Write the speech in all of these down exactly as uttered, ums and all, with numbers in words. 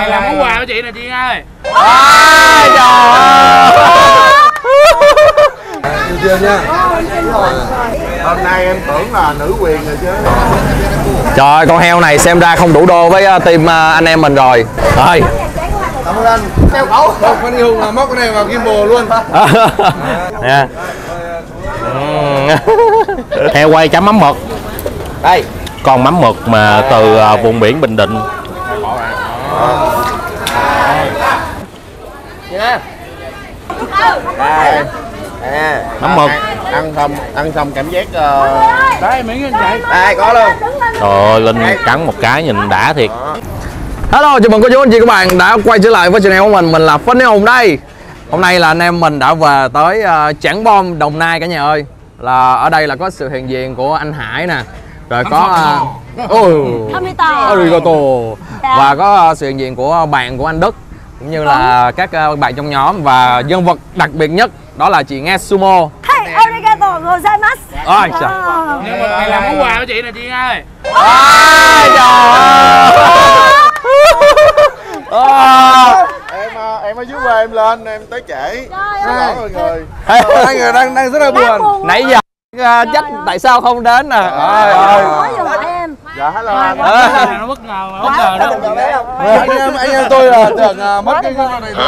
Này là món quà của chị nè chị ơi. À, trời ơi. Chưa nha. Hôm nay em tưởng là nữ quyền rồi chứ. Trời ơi, con heo này xem ra không đủ đô với team anh em mình rồi. Rồi. Cảm ơn anh. Đeo khẩu. Phan Huy Hùng là móc cái này vào gimbal luôn. Nè. Heo quay chấm mắm mực. Đây, con mắm mực mà từ vùng biển Bình Định. Nha. Đây. À, mắm mực. Ăn xong, ăn xong cảm giác uh... Đấy miếng anh chị. Đây có luôn. Trời ơi, Linh cắn một cái nhìn đã thiệt. Hello, chào mừng cô chú anh chị các bạn đã quay trở lại với channel của mình. Mình là Phan Huy Hùng đây. Hôm nay là anh em mình đã về tới uh, Trảng Bom, Đồng Nai cả nhà ơi. Là ở đây là có sự hiện diện của anh Hải nè. Rồi có uh, oh, arigato. Và có uh, sự hiện diện của bạn của anh Đức, cũng như là các uh, bạn trong nhóm, và nhân vật đặc biệt nhất đó là chị Nghe Sumo. Hey, arigato gozaimasu. Ôi trời. Này là món quà của chị nè chị ơi. À, trời ơi. Em em ở dưới quê em lên em tới trễ. Xin lỗi mọi người. Hai người đang đang rất là buồn. Nãy giờ uh, trách tại sao không đến nè. Ôi ơi. Em. Dạ hello anh. Nó bất ngờ mà bất ngờ đó. Anh em anh em tôi là tưởng uh, mất cái con này.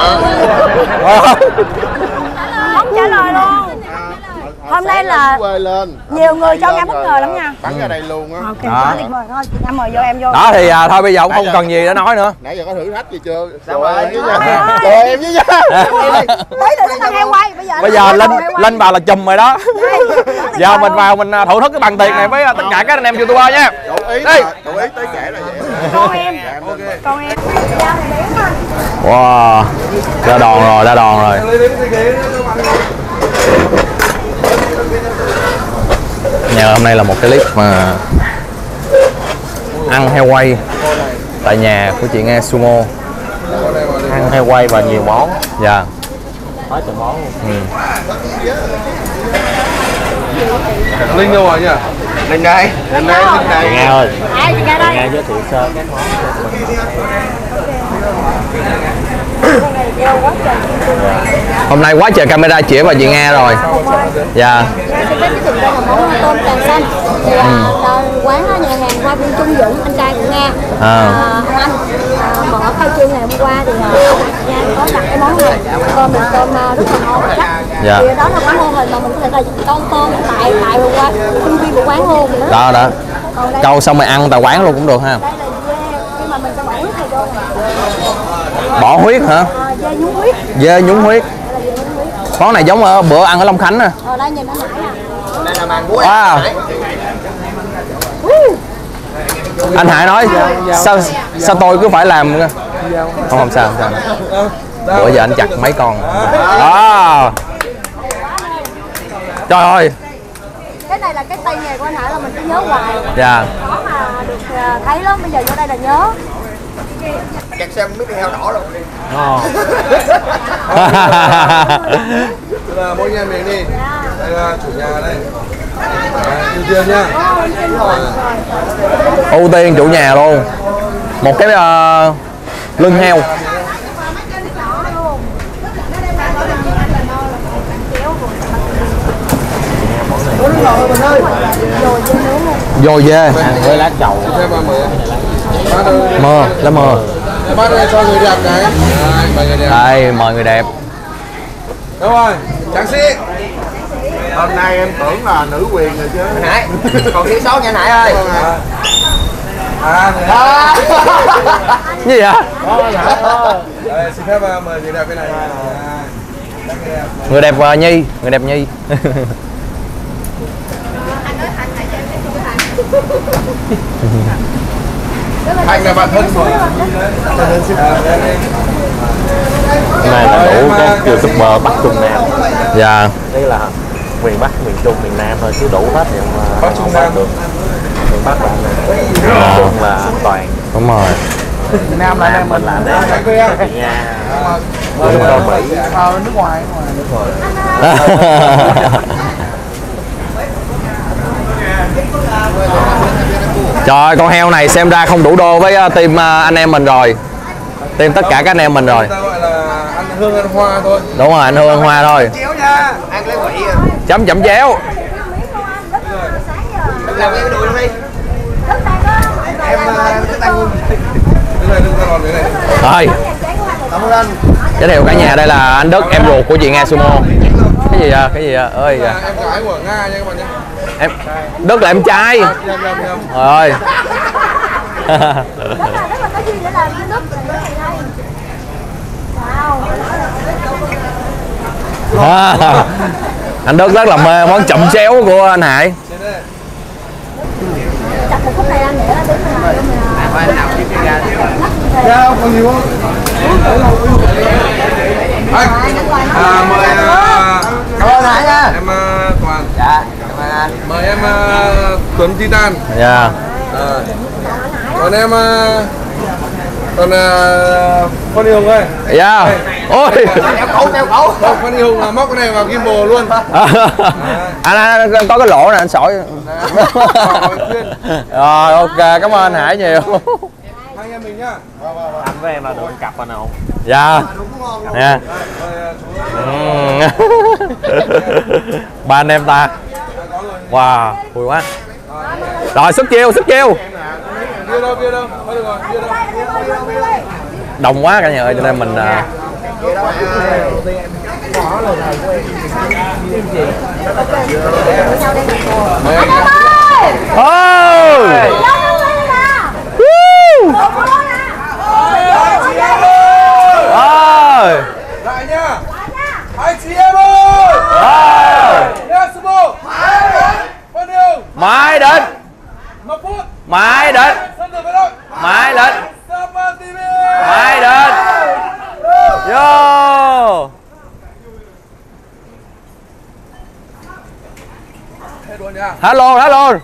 Không trả lời luôn. Hôm nay là lên. nhiều người cho em bất ngờ lắm nha. Bắn ra đây luôn á. Ok, quá tuyệt vời. Thôi, em mời vô em vô. Đó thì à, thôi bây giờ cũng không cần gì để nói nữa. Nãy giờ có thử thách gì chưa? Rồi em với nha. Rồi em với nha. Lấy được thằng heo quay. Bây giờ Bây giờ Linh Linh vào là chùm rồi đó. Giờ mình vào mình thưởng thức cái bằng tiền này với tất cả các anh em YouTuber nha. Đủ ý là đủ ý tới trễ là vậy. Con em. Con em. Wow. Ra đòn rồi, ra đòn rồi. Nhà hôm nay là một cái clip mà ăn heo quay tại nhà của chị Nghe Sumo. Ăn heo quay và nhiều món. Dạ. Hết từng món luôn. Ừ. Linh đâu rồi nhỉ? Linh đây. Linh đây, Linh đây. Chị Nghe ơi. Ai chị Nghe đây? Chị Nghe giới thiệu sơ các món. Hôm nay quá trời camera chỉ vào chị Nghe rồi. Dạ. Món tôm càng xanh thì là quán nhà hàng Hoa Viên Trung Dũng, anh trai của Nga. À. Ông anh mở khai trương ngày hôm qua thì Nga có đặt cái món này, tôm là tôm rất là ngon chắc. Dạ. Thì đó là cái mô hình mà mình có thể là câu tôm tại tại quán khuôn viên của quán luôn đó. Đó đó. Câu xong rồi ăn tại quán luôn cũng được ha. Đây là dê, nhưng mà mình sẽ bỏ huyết này vô. Bỏ huyết hả? À, dê nhúng huyết. Dê nhúng huyết. Món này giống ở bữa ăn ở Long Khánh nè. Ở đây nhìn nó nãy à. Đây là màn cuối. Wow. Anh Hải nói sao sao tôi cứ phải làm không không sao không sao. Bữa giờ anh chặt mấy con. Đó. Trời ơi. Cái này là cái tay nghề của anh Hải là mình cứ nhớ hoài. Dạ. Đó mà được thấy lắm, bây giờ vô đây là nhớ. Chặt xem mấy cái heo đỏ luôn. Đây là mỗi nhà mình đi. Đây là chủ nhà đây. Ưu tiên nha. Ưu tiên chủ nhà luôn. Một cái uh, lưng heo. Dồi dê với lá trầu. Mơ, lá mơ. Bác ơi cho người đẹp cái. Đây, mời người đẹp. Đúng rồi, tráng sĩ. Hôm nay em tưởng là nữ quyền rồi chứ. Nãy. Còn thiếu số nha Nãy ơi. À, à. Gì vậy? Đây, xin phép mời người đẹp cái này. Người đẹp uh, Nhi, người đẹp Nhi. Thành là bạn thân của cái này là đủ các YouTuber Bắc Trung Nam. Dạ. Đây là miền Bắc, miền Trung, miền Nam thôi chứ đủ hết nhưng mà Bắc Trung Nam được. Miền Bắc là miền Trung là an toàn. Đúng rồi. Miền Nam là anh mình là để chị Nga Nước ngoài Mỹ. Ờ nước ngoài nước ngoài. Trời ơi, con heo này xem ra không đủ đô với team anh em mình rồi. Tìm tất cả các anh em mình rồi. Ta gọi là ăn hương ăn hoa thôi. Đúng rồi, anh hương ăn hoa thôi. Chéo nha. Ăn lấy quỷ à. Chấm chấm chéo. Làm cái đùi đi. Em thích ăn. Cái này đừng có lọt cái này. Rồi. Cảm ơn anh. Giới thiệu cả nhà, đây là anh Đức, em ruột của chị Nga Sumo. Cái gì vậy? Cái gì vậy? Ơi Em gái của Nga nha các bạn nhé. em Đức là em trai. Rồi. À, anh Đức rất là mê món chậm chéo của anh Hải. Chặt một khúc này anh để đứng này luôn nè. Dạ, còn nhiều không? Anh, à, mời cảm ơn Hải nha. Em Toàn. Dạ, cảm ơn anh. Mời em Tuấn Titan. Dạ. À, còn em còn Phan Hùng ơi. Dạ. Ôi. Đeo cẩu, đeo cẩu. Phan Hùng là móc cái này vào gimbal luôn. À, anh, anh có cái lỗ này anh sỏi. Rồi ok, cảm ơn anh Hải nhiều. Hai anh em mình nhá. Anh với em là được cặp anh nào? Dạ. Nha. Ba anh em ta. Wow, vui quá. Rồi sức chiêu, sức chiêu. Bia đâu, bia đâu. Thôi được rồi, bia đâu. Đông quá cả nhà ơi, cho nên mình à... Oh! Ôi! Lại nha. Hai chị em ơi. Nha Sumo. Phan Hùng. Mai đến. Ngọc Phút. Mai đến. Sân được với đội. Mai đến. Sapa ti vi. Mai đến. Vô. Hết luôn nha. Hello, hello.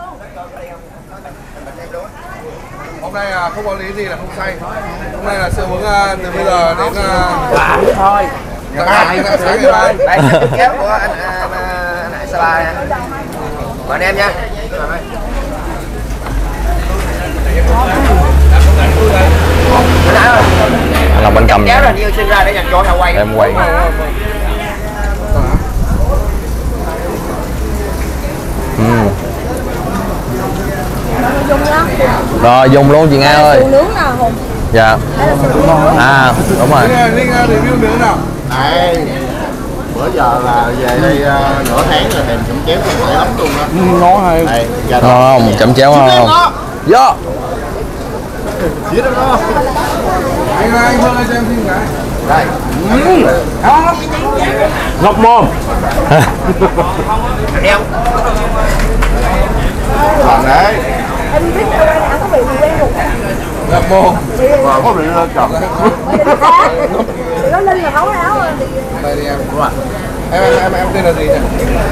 Hôm nay à, không có lý gì là không say. Hôm nay là sự uống à, từ bây giờ đến Bà thôi. ngày mai, ngày sáng ngày mai. Đây là kéo của anh anh anh Hải Sapa nha. Mời anh em nha. Anh Long bên cầm Kéo là nhiều sinh ra để dành cho nhà quay. em quay. Ừ. Rồi dùng luôn chị Nga ơi. Nướng nào Hùng? Dạ. À đúng rồi. Linh review nướng nào. Đây. Bữa giờ là về đây uh, nửa tháng rồi tìm chấm chéo không thể lắm luôn đó. Ngon hay. Đây, giờ Không, chấm chéo không? Dạ. Dưới đó đó. Anh ơi, anh Hương ơi cho em xin cái. Đây. Ngọc môn. Em. Còn đấy. Em biết đâu anh có bị gì quen rồi. Ngọc môn. Và có bị lên chồng. Nó Linh là nấu áo rồi. Đây đi em. Em em em em tên là gì nhỉ?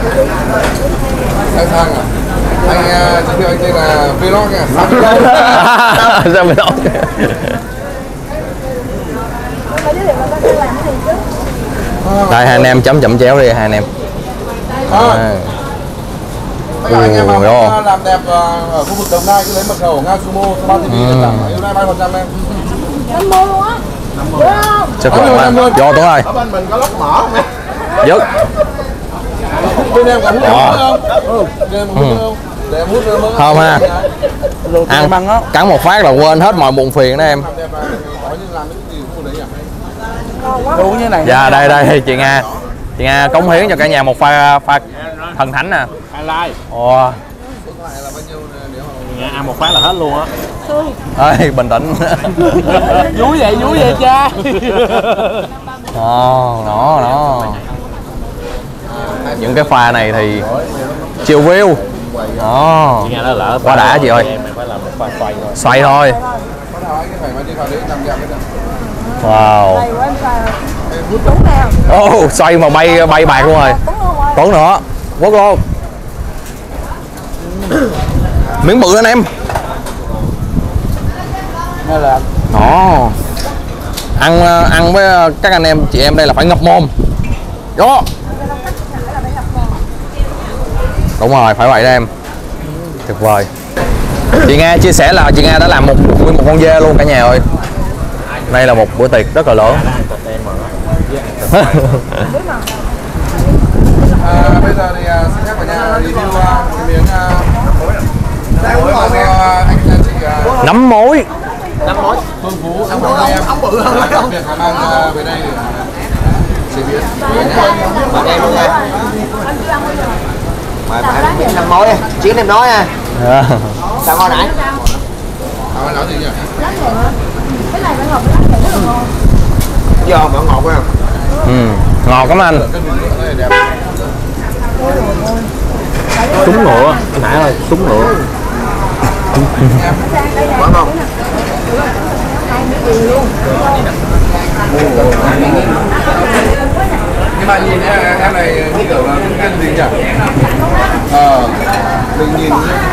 Sang Sang à? Anh giới thiệu anh tên là Vlog nha. Sao mình nói? Đây hai anh em chấm chậm chéo đi hai anh em. À. Tất cả anh em Ồ, nào làm đẹp ở khu vực Đồng Nai cứ lấy mật khẩu Nga Sumo Sapa ti vi tất cả ưu đãi ba mươi phần trăm em. Em mua luôn á. Được không? Chắc khỏe quá. Vô Tuấn ơi. Ở bên mình có lốc mỏ không? Dứt. Bên em có hút mỡ không? Ừ. Bên em có hút không? Để em hút mỡ. Không ha. Ăn cắn một phát là quên hết mọi buồn phiền đó em. Đủ như này. Dạ đây đây chị Nga. Chị Nga cống hiến cho cả nhà một pha pha thần thánh nè. Highlight. Ồ. Nghe ăn một phát là hết luôn á. Ê bình tĩnh. Vui vậy, vui vậy cha. Ồ, nó nó. Những cái pha này thì chiều view. Đó. Nghe nó lỡ Quá đã chị ơi. Em phải làm một pha xoay thôi. Xoay thôi. Wow. Ô, oh, xoay mà bay bay bạc luôn rồi. Tuấn nữa. Quất luôn. Miếng bự anh em. Nghe là Đó. Ăn ăn với các anh em chị em đây là phải ngập mồm. Đó. Đúng rồi, phải vậy đó em. Tuyệt vời. Chị Nga chia sẻ là chị Nga đã làm một nguyên một con dê luôn cả nhà ơi. Đây là một bữa tiệc rất là lớn. À, bây giờ thì uh, xin phép cả nhà review uh, cái miếng uh, mối mà do anh chị uh, Nấm mối. Phương Phú ống bự em ống bự hơn đặc biệt là mang uh, về đây để chế biến. Bạn em luôn nha. Mời bạn nấm mối, chiến em nói nha. Sao ngon nãy? À, nói gì nhỉ? Cái này phải ngọt với lá rất là ngon. Giò mà ngọt quá. Ừ, ngọt lắm anh. Súng ngựa, anh Hải ơi, súng ngựa. Quá ngon. Nhưng mà nhìn em, em này như kiểu là cái gì nhỉ? Ờ, mình nhìn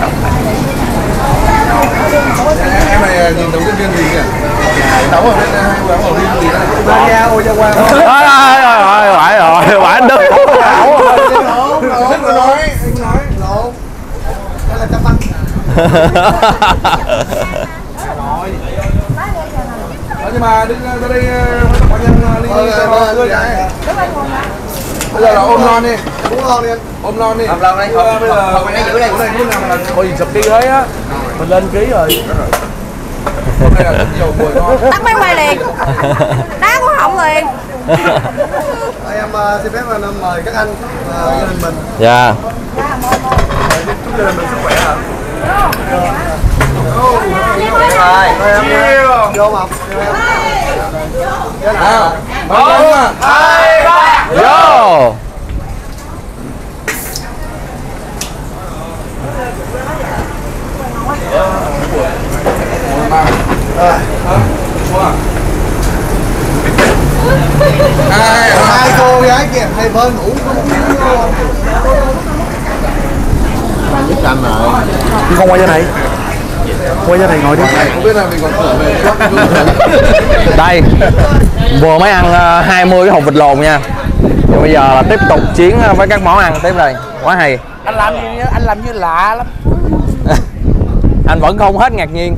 em, em này nhìn giống cái viên gì nhỉ? Đóng ở bên hay đóng ở viên gì đó? Ra ôi ra qua. Rồi rồi rồi, phải rồi, phải anh Đức. Rất là nói, anh nói lộn. Đây là chăm băng. Nhưng mà đứng ra đây mọi nhân ly ly cho tươi cái. Bây giờ là ôm lon đi. Ôm lon đi anh. Ôm lon đi. Ôm lon đi. Bây giờ không phải giữ đây. Cái này lúc nào mà Ôi sụp đi thế á. Mình lên ký rồi. hôm nay là rất nhiều mùi ngon. Tắt máy quay liền. Đá của họng liền. Em uh, xin phép uh, mời các anh uh, gia đình mình. Dạ. Chúc gia đình mình sức khỏe hả? Rồi, vô mập. Nào, một, hai, ba, Vô. hai, Hai cô gái kìa, hai bên ngủ. Biết canh rồi. Không qua cho này. Qua cho này ngồi đi. không biết là mình còn thử về chắc Đây, vừa mới ăn uh, hai mươi cái hộp vịt lộn nha. Và bây giờ là tiếp tục chiến với các món ăn tiếp đây. Quá hay. Anh làm gì anh làm như lạ lắm. Anh vẫn không hết ngạc nhiên.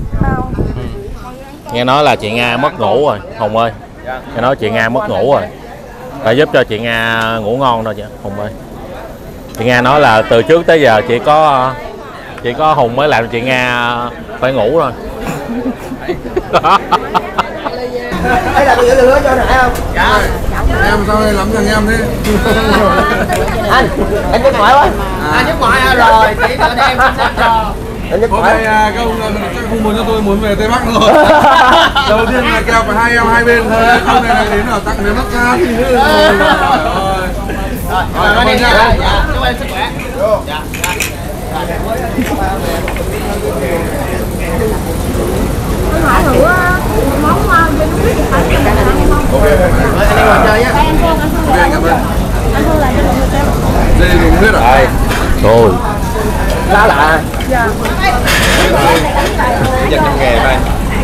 Nghe nói là chị Nga mất ngủ rồi, Hùng ơi. Nghe nói chị Nga mất ngủ rồi. Phải giúp cho chị Nga ngủ ngon thôi chứ, Hùng ơi. Chị Nga nói là từ trước tới giờ chỉ có chỉ có Hùng mới làm chị Nga phải ngủ rồi. Đây là tôi giữ lửa cho Hải không? dạ. Em sao đây lắm thằng em thế? Anh, em nhức mỏi quá. Anh nhức mỏi rồi, chỉ cho em cho. Hôm nay à, các ông chắc không muốn cho tôi muốn về Tây Bắc rồi. Đầu tiên là kèo phải hai em hai bên thôi. Hôm nay là đến là tặng miếng massage gì nữa. Rồi. Rồi, cảm ơn nha. Chúc em sức khỏe. Dạ. Tôi hỏi thử món trên nước biết thì phải ăn không? Ok. Anh đi ngồi chơi nhé. Anh Phương, anh Phương là cảm ơn. anh Phương là cho mọi người xem. Dê dùng hết rồi. Rồi. Lá lạ. Dạ. Dành trong nghề đây.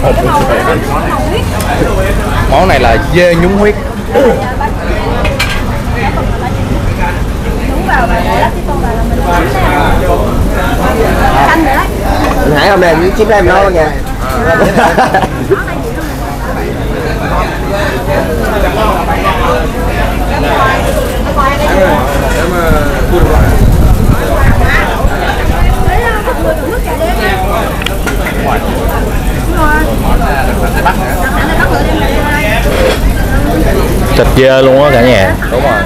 Món này là dê nhúng huyết. Đúng vào và để lát cái con vào là mình canh nữa đấy. Anh Hải hôm nay với chip em nói nha. Em buồn lại. Thịt dê luôn á cả nhà. Đúng rồi.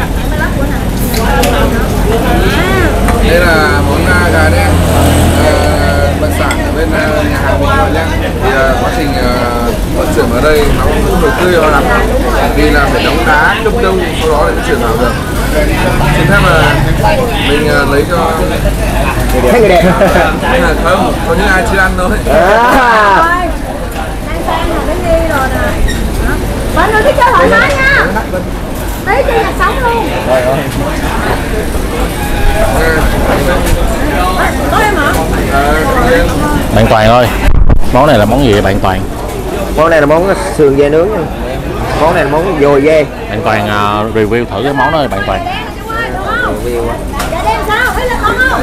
Đây là món gà đen đặc sản ở bên nhà hàng mình rồi nha. Thì quá trình vận chuyển ở đây nó không được tươi lắm vì là phải đóng đá đông đông sau đó để nó chuyển vào được. Xin phép là mình lấy cho Thấy người đẹp. không, có những ai chưa ăn thôi. Đang sang rồi đến đi rồi nè. Bạn ơi, cái chơi thoải mái nha. Tí cho nhạc sống luôn. Có em hả? Bạn Toàn ơi, món này là món gì vậy bạn Toàn? Món này là món sườn dê nướng nha. Món này là món dồi dê. Bạn Toàn uh, review thử cái món đó đi bạn Toàn. Dạ đem sao? Thấy là con không?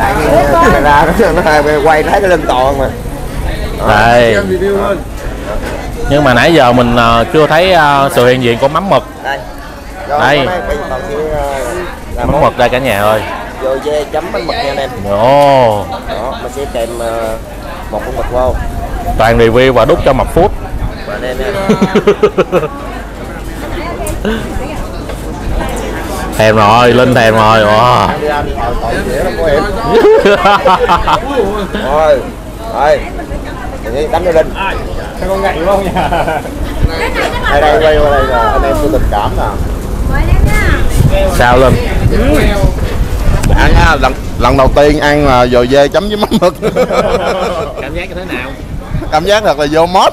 Camera nó nó quay thấy cái lưng toàn mà. Đây. Em review hơn. Nhưng mà nãy giờ mình uh, chưa thấy uh, sự hiện diện của mắm mực. Đây. Đây. Mắm mực đây cả nhà ơi. Rồi dê chấm bánh mực nha anh em. Ồ. Đó, mình sẽ kèm uh, một con mực vô. Toàn review và đút cho Mập Food. Và đây nè. Thèm rồi, Linh thèm rồi. Wow. Rồi, rồi. Mình đánh cho Linh. Sao con ngậy không nha? Đây đây quay qua đây là anh em tôi tình cảm nè. Sao Linh? Đã nha, lần lần đầu tiên ăn mà dồi dê chấm với mắm mực. Cảm giác như thế nào? Cảm giác thật là vô mót.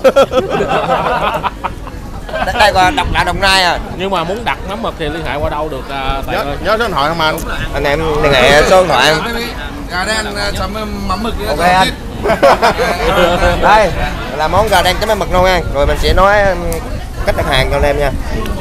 Đây qua đọc lại Đồng Nai à. Nhưng mà muốn đặt mắm mực thì liên hệ qua đâu được uh, Tài Nhớ, ơi? nhớ số điện thoại không anh? Anh em liên hệ số điện thoại. Gà đen chấm mắm mực. Ok anh. Đây là món gà đen chấm mắm mực luôn nha. Rồi mình sẽ nói cách đặt hàng cho anh em nha.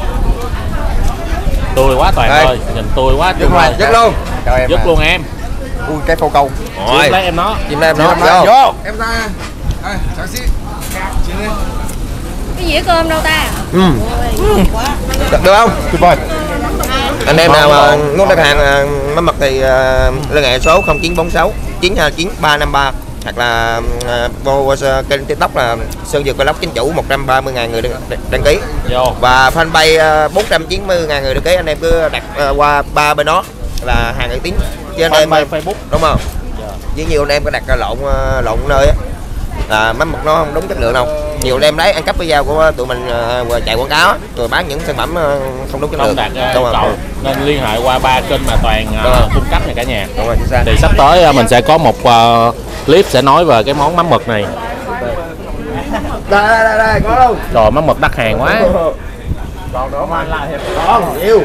Tươi quá Toàn đây. ơi, nhìn tươi quá. Dứt luôn, dứt luôn. Dứt luôn em. Ui cái phô câu. Rồi. Lấy em nó. Chim em nó. Vô. Vô. Em ra. Đây, tráng sĩ. Chín đi. Cái dĩa cơm đâu ta? Ừ. Được, được không? Tuyệt vời. Anh em nào mà muốn đặt hàng mắm mực thì uh, liên hệ số không chín bốn sáu chín hai chín ba năm ba hoặc là uh, vô kênh TikTok là Sơn Dược Vlog chính chủ một trăm ba mươi ngàn người đăng, đăng ký. Vô. Và fanpage uh, bốn trăm chín mươi ngàn người đăng ký. Anh em cứ đặt uh, qua ba bên đó là hàng uy tín. Chứ anh em Facebook đúng không? Với nhiều anh em có đặt lộn uh, lộn nơi á là mắm mực nó không đúng chất lượng đâu. Nhiều anh em đấy ăn cắp cái dao của tụi mình uh, chạy quảng cáo rồi bán những sản phẩm uh, không đúng chất lượng. Đạt Đúng cầu rồi. nên liên hệ qua ba kênh mà Toàn uh, cung cấp này cả nhà. Đúng rồi, chính xác. Thì sắp tới uh, mình sẽ có một uh, clip sẽ nói về cái món mắm mực này. Đây đây đây, đây có luôn. Rồi mắm mực đắt hàng quá. Còn nữa mà lại còn nhiều.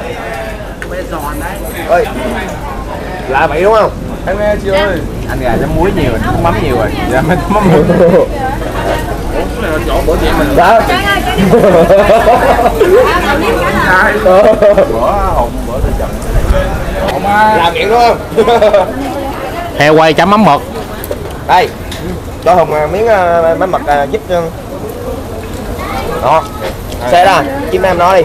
Ơi. Là vậy đúng không? Em nghe chị ơi. Anh gà chấm muối nhiều, chấm mắm nhiều rồi. Dạ mắm mắm. Chỗ bữa chị mình Đó. bữa hùng bữa tôi chậm. Làm chuyện đúng không? Heo quay chấm mắm mực. Đây. Cho Hùng miếng uh, mắm mực uh, giúp uh. Đó. Xe ra, chim em nói đi.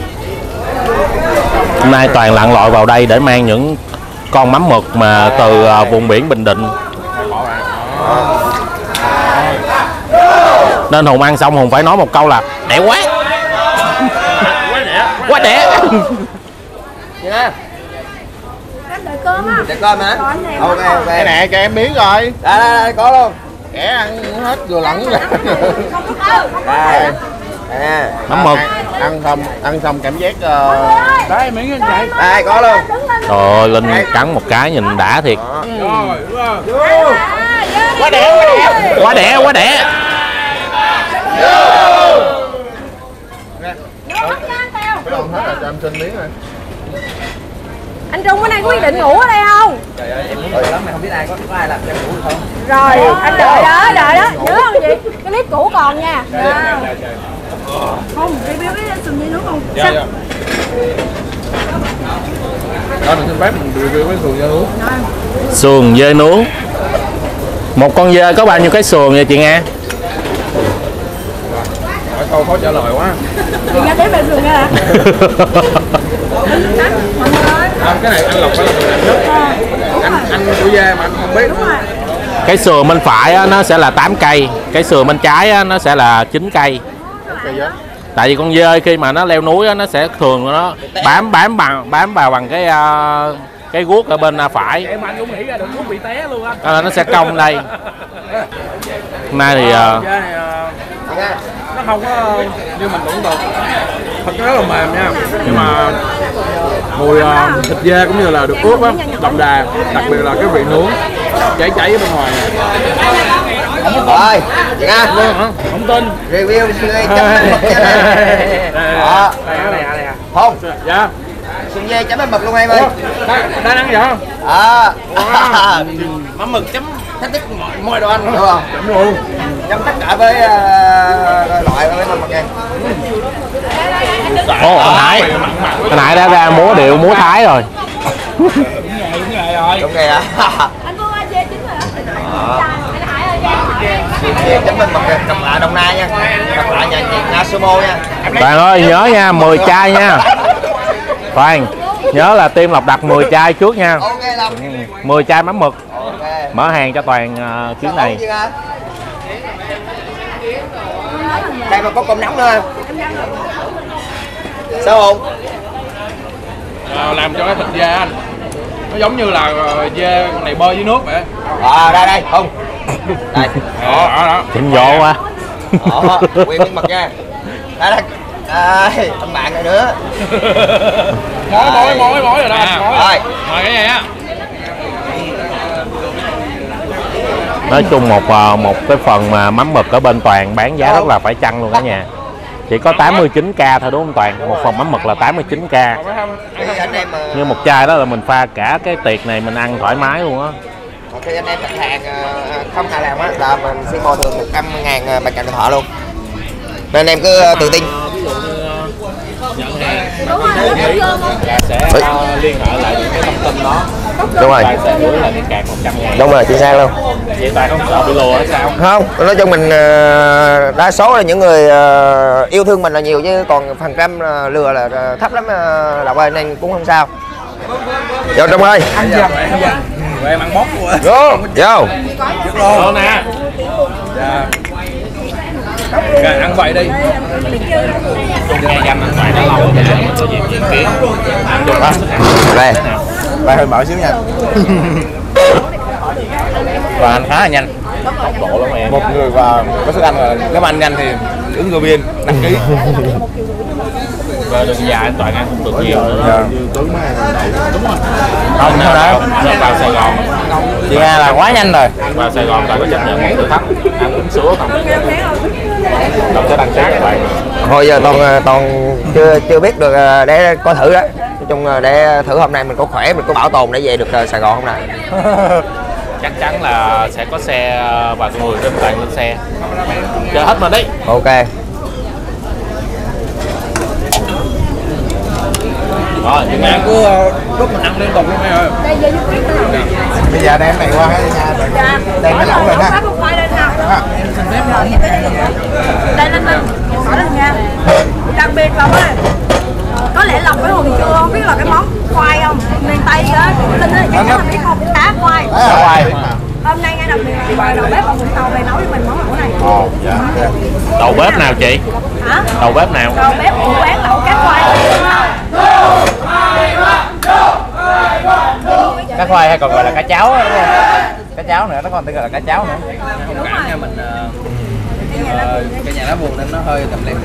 Hôm nay Toàn lặn lội vào đây để mang những con mắm mực mà từ uh, vùng biển Bình Định. Nên Hùng ăn xong Hùng phải nói một câu là đẻ quá. Quá đẻ. Quá đẻ. Nha. Em đợi cơm á. Để cơm hả? Ok ok. Cái này cho em miếng rồi. Đây đây đây có luôn. Kẻ ăn hết vừa lẫn rồi. Đây. Đây. Mắm mực. Ăn xong, ăn xong cảm giác uh... Đấy miếng anh chạy. Đây có luôn. Trời ơi, Linh cắn một cái nhìn đã thiệt. Rồi, đúng không? Quá đẻ, Quá đẻ, quá đẻ. Cái đồng hết rồi cho em xin miếng rồi. Anh Trung bữa nay có quyết định ngủ ở đây không? Trời ơi em muốn lắm mà không biết ai có, có ai làm cho ngủ không? Rồi anh đợi đó, đợi đó, nhớ không vậy? Cái clip cũ còn nha. Không, review cái sườn dê nướng không? Dạ, dạ. Đó mình xin phép mình review cái sườn dê nướng. Sườn dê nướng. Một con dê có bao nhiêu cái sườn vậy chị Nga? Hỏi câu khó trả lời quá. Chị nghe tiếp về sườn nha hả? À, cái này anh lọc phải là sườn đẹp nhất. Anh anh của dê mà anh không biết. Cái sườn bên phải á, nó sẽ là tám cây, cái sườn bên trái á, nó sẽ là chín cây. Tại vì con dê khi mà nó leo núi á, nó sẽ thường nó bám bám bằng bám vào bằng cái uh, cái guốc ở bên uh, phải. Em anh cũng nghĩ ra được guốc bị té luôn á. Đó là nó sẽ cong đây. Hôm nay thì uh, Dê này uh, nó không có như mình tưởng tượng. Thật rất là mềm nha. Nhưng mà mùi uh, thịt dê cũng như là được ướp á, đậm đà, đặc biệt là cái vị nướng cháy cháy ở bên ngoài. Rồi, chị Nga. Không tin. Review sườn dê chấm mắm mực nha. Đó. Đây à, đây à, đây à. Không. Dạ. Sườn dê chấm mắm mực luôn em ơi. Đang đang ăn vậy không? À. Mắm mực chấm Thách thức mọi, mọi đồ ăn đúng không? chấm luôn. Chấm tất cả với uh, loại với mắm mực nha. Ồ, anh Hải anh Hải đã ra múa điệu múa Thái rồi. Đúng rồi á. Anh mua dê chín rồi hả? Anh Hải ơi, chấm bên mặt cặp lại Đồng Nai nha, cặp lại nhà chị Nga Sumo nha. Toàn ơi nhớ nha, mười chai nha. Toàn nhớ là Team Lộc đặt mười chai trước nha. mười chai mắm mực. Mở hàng cho Toàn uh, chuyến này. Đây mà có cơm nóng nữa. Sao không? À, làm cho cái thịt dê anh nó giống như là dê này bơi dưới nước vậy. À đây đây không. Đây. Đó đó, đó. Chỉnh vô quá. Đó, nguyên miếng mực nha. Đây đây. Đây, ông bạn này nữa. Mối mối mối mối rồi đó. À, mối rồi. Mời cái này á. Nói chung một một cái phần mà mắm mực ở bên Toàn bán giá rất là phải chăng luôn cả nhà. Chỉ có tám mươi chín k thôi đúng không Toàn? Một phần mắm mực là tám mươi chín k. Như một chai đó là mình pha cả cái tiệc này mình ăn thoải mái luôn á. Khi anh em đặt hàng không hài lòng á là mình sẽ bồi thường một trăm ngàn bạc tràng Cần Thọ luôn. Nên em cứ tự tin. Nhận hàng là sẽ liên hệ lại những cái thông tin đó. Đúng rồi. Sẽ gửi lại cái card một trăm ngàn. Đúng rồi, chính xác luôn. Vậy Toàn không sợ bị lừa hay sao? Không, nói chung mình đa số là những người yêu thương mình là nhiều chứ còn phần trăm lừa là thấp lắm Lộc ơi, nên cũng không sao. Vô trong ơi. Ăn dần, ăn dần. Rồi em ăn bóc quá. Vô, vô. Vô nè. Dạ. Rồi, ăn vậy đi. Chung nghe dành ăn vậy nó lâu bây giờ mình có dịp diễn kiến. Ăn được á. Đây. Đây hơi mở xíu nha. Và anh khá là nhanh. Tốc độ lắm em. Một người và có sức ăn là nếu mà ăn nhanh thì ứng cử viên đăng ký. Và đường dài anh Toàn ăn cũng được nhiều nữa. Dạ. Đúng rồi. Không, sao đó. Vào Sài Gòn. Chị Nga là quá nhanh rồi. Vào Sài Gòn Toàn có chấp nhận món từ thấp. Ăn uống sữa không? Không sẽ đăng ký các bạn. Thôi giờ toàn toàn chưa chưa biết được để coi thử đó. Nói chung là để thử hôm nay mình có khỏe, mình có bảo tồn để về được Sài Gòn không nè. Chắc chắn là sẽ có xe và người trên Toàn lên xe. Chờ hết mà đi. Ok. Rồi, nhưng mà Cứ lúc mình ăn liên tục luôn em ơi. Bây giờ đem này qua cái nhà rồi. Đem cái lẩu rồi ha. Đây lên lên, hỏi lên nha. Đặc biệt Lộc ơi, có lẽ Lộc với Hùng chưa không biết là cái món khoai không? Miền Tây á, Linh ơi, chắc chắn là biết không? Cá khoai. khoai. Hôm nay nghe đặc biệt là mời đầu bếp ở Vũng Tàu về nấu cho mình món lẩu này. Ồ, dạ. Đầu bếp nào chị? Hả? Đầu bếp nào? Đầu bếp của quán lẩu cá khoai ở Vũng Tàu. Cá khoai hay còn gọi là cá cháo đúng không? Cá cháo nữa, nó còn tên gọi là cá cháo nữa. Thông cảm nha mình uh, cái nhà lá buồn nên nó hơi tầm lem.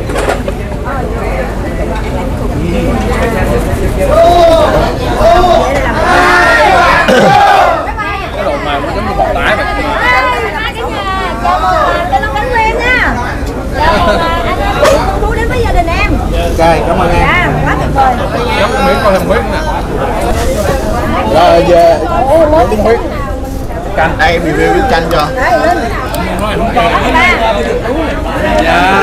Cái đồ mềm nó giống như bột tái vậy. Chào mừng tên Long Cánh Nguyên nha. Chào mừng anh Phú đến với gia đình em. Ok, cảm ơn em. Dạ, quá tuyệt vời. Giống con miếng coi thêm huyết nè. Rồi về cũng huyết. Canh đây review với chanh cho. Dạ.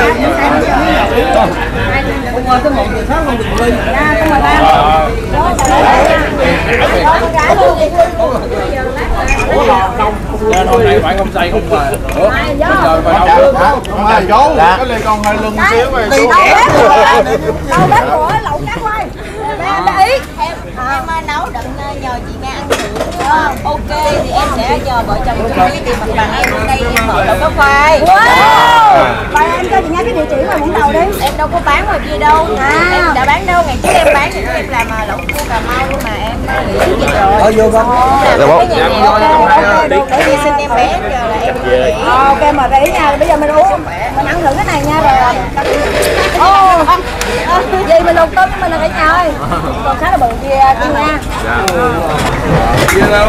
Không mời cái một người khác không được ly. Dạ, không mời ba. Nên hôm nay phải không say không về. Ủa? Bây giờ phải đâu? Không ai giấu, cái ly con hơi lưng xíu rồi. Đầu bếp của đầu bếp của lẩu cá khoai. Để ý. Em em nấu đừng nhờ chị Nga ăn thử không? Ok thì em sẽ nhờ vợ chồng chung đi tìm mặt bằng em hôm nay em mở lẩu cá khoai. Wow. Vậy em cho chị Nga cái địa chỉ mà Vũng Tàu đi. Em đâu có bán ngoài kia đâu. À. Em đã bán đâu, ngày trước em bán thì em làm mà lẩu cua Cà Mau nhưng mà em nghỉ dịch rồi. Ở vô không? Làm cái nhà này để đi xin em bé giờ là em về. Ok mà để ý nha, bây giờ mình uống mình ăn thử cái này nha rồi. Ô, gì mình lục tôm cho mình là cả nhà ơi. Còn khá là bự kia chị Nga. Kia đâu?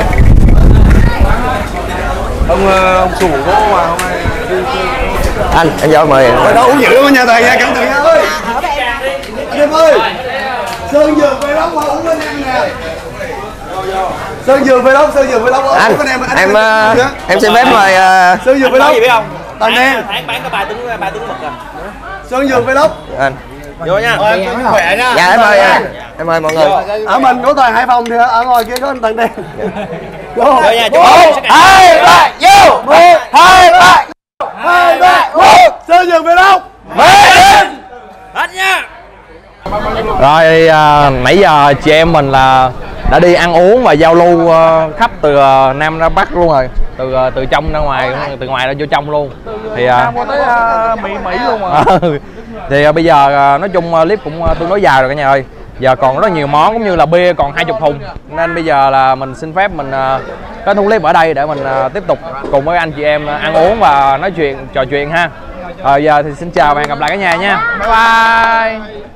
Ông ông chủ gỗ mà hôm nay Anh, anh vô mời. Ở đâu uống dữ quá nha Toàn nha, cẩn thận nha ơi. Anh em ơi. Sơn Dược về lắm mà uống bên em nè. Sơn Dược về lắm, Sơn Dược về lắm. Anh, em em em xin phép mời Sơn Dược về lắm. Gì biết không? Toàn em. Tháng bán có ba tấn ba tấn mực à. Sơn Dược về lắm. anh. Vô nha. Khỏe nha. Dạ em mời em mời mọi người. Ở mình có Toàn Hải Phòng thì ở ngoài kia có anh Toàn đen. Vô. Vô nha, chú. Một, hai, ba, vô. Một, hai, ba. Hai, Sơn Dừng về đâu? Hết nha. Rồi à, nãy giờ chị em mình là đã đi ăn uống và giao lưu uh, khắp từ uh, Nam ra Bắc luôn rồi, từ uh, từ trong ra ngoài, từ ngoài ra vô trong luôn. Thì uh, qua tới uh, Mỹ Mỹ luôn mà. Thì uh, bây giờ uh, nói chung uh, clip cũng uh, tương đối dài rồi cả nhà ơi. Giờ còn rất nhiều món cũng như là bia còn hai mươi thùng, nên bây giờ là mình xin phép mình uh, kết thúc clip ở đây để mình uh, tiếp tục cùng với anh chị em uh, ăn uống và nói chuyện trò chuyện ha. Rồi giờ thì xin chào và hẹn gặp lại cả nhà nha. Bye bye.